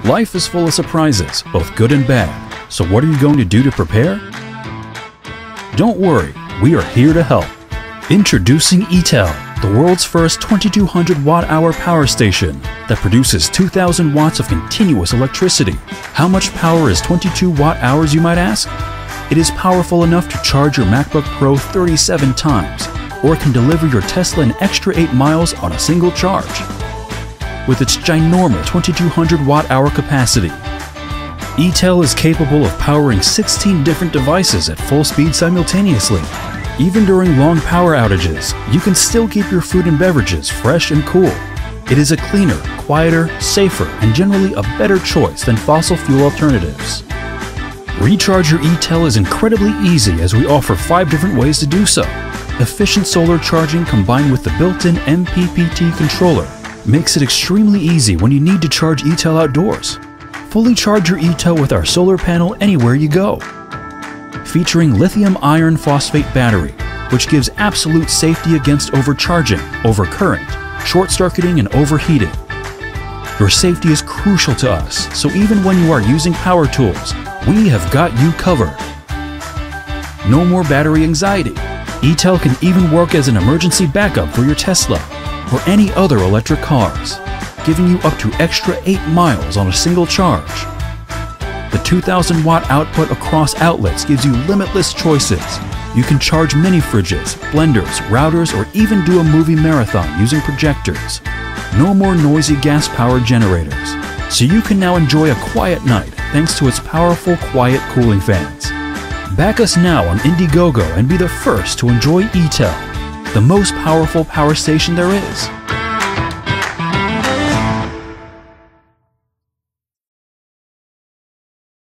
Life is full of surprises, both good and bad. So what are you going to do to prepare? Don't worry, we are here to help. Introducing ETEL, the world's first 2200 watt-hour power station that produces 2000 watts of continuous electricity. How much power is 22 watt-hours, you might ask? It is powerful enough to charge your MacBook Pro 37 times, or can deliver your Tesla an extra 8 miles on a single charge. With its ginormous 2200 watt-hour capacity, ETEL is capable of powering 16 different devices at full speed simultaneously. Even during long power outages, you can still keep your food and beverages fresh and cool. It is a cleaner, quieter, safer, and generally a better choice than fossil fuel alternatives. Recharge your ETEL is incredibly easy as we offer 5 different ways to do so. Efficient solar charging combined with the built-in MPPT controller makes it extremely easy when you need to charge ETEL outdoors. Fully charge your ETEL with our solar panel anywhere you go. Featuring lithium iron phosphate battery, which gives absolute safety against overcharging, overcurrent, short-circuiting, and overheating. Your safety is crucial to us, so even when you are using power tools, we have got you covered. No more battery anxiety. ETEL can even work as an emergency backup for your Tesla or any other electric cars, giving you up to extra 8 miles on a single charge. The 2000 watt output across outlets gives you limitless choices. You can charge mini fridges, blenders, routers, or even do a movie marathon using projectors. No more noisy gas-powered generators, so you can now enjoy a quiet night thanks to its powerful, quiet cooling fans. Back us now on Indiegogo and be the first to enjoy ETEL, the most powerful power station there is.